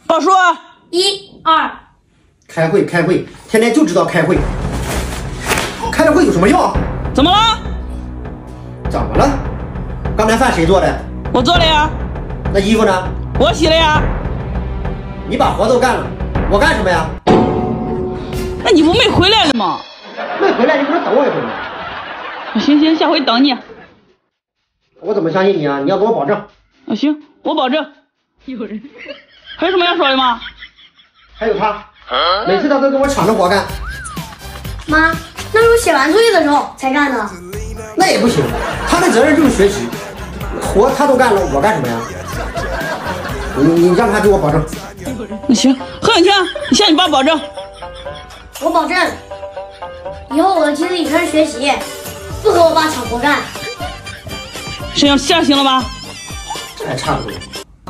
报数 1、2。 开会，天天就知道开会。开了会有什么用？ 怎么了？ 怎么了？刚才饭谁做的？ 我做的呀。 那衣服呢？ 我洗的呀。 你把活都干了，我干什么呀？ 那你不没回来了吗？ 没回来，你不是等我一会儿吗？ 行，下回等你。 我怎么相信你啊？你要给我保证。 啊，行，我保证。有人。还有什么要说的吗？ 还有他，每次他都跟我抢着活干。 妈，那是我写完作业的时候才干的。 那也不行，他的责任就是学习，活他都干了，我干什么呀？你让他给我保证。 那行，何永清，你向你爸保证。 我保证，以后我的精力全是学习，不和我爸抢活干。 这样行了吧？ 这还差不多。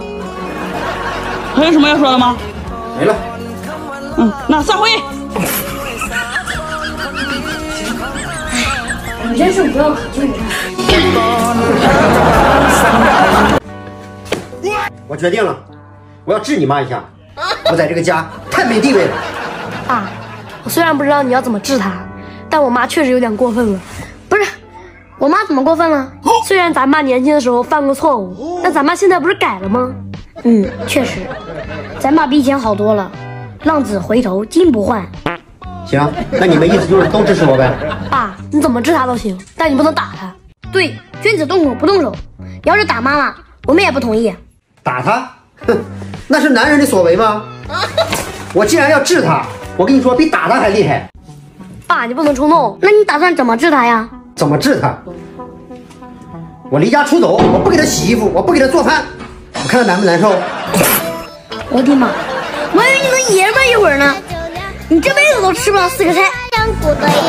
还有什么要说的吗？ 没了。 那散会。 你真是无药可救啊！ 我决定了，我要治你妈一下。我在这个家太没地位了。 爸，我虽然不知道你要怎么治她，但我妈确实有点过分了。 不是，我妈怎么过分了？ 虽然咱妈年轻的时候犯过错误，但咱妈现在不是改了吗？ 确实，咱爸比以前好多了。浪子回头金不换。 行，那你们意思就是都支持我呗？ 爸，你怎么治她都行，但你不能打她。 对，君子动口不动手。要是打妈妈，我们也不同意。 打他？哼，那是男人的所为吗？我既然要治他，我跟你说，比打他还厉害。 爸，你不能冲动。 那你打算怎么治他呀？ 怎么治他？我离家出走，我不给他洗衣服，我不给他做饭，我看他难不难受？ 我的妈！我以为你能爷们一会儿呢，你这辈子都吃不了4个菜。